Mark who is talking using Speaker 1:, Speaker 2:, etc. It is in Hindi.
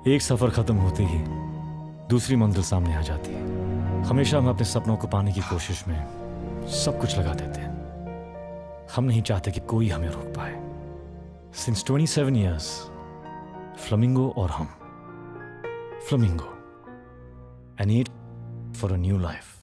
Speaker 1: एक सफर खत्म होते ही दूसरी मंजिल सामने आ जाती है। हमेशा हम अपने सपनों को पाने की कोशिश में सब कुछ लगा देते हैं। हम नहीं चाहते कि कोई हमें रोक पाए। सिंस 27 years, फ्लेमिंगो और हम, flamingo, an aid for a new life.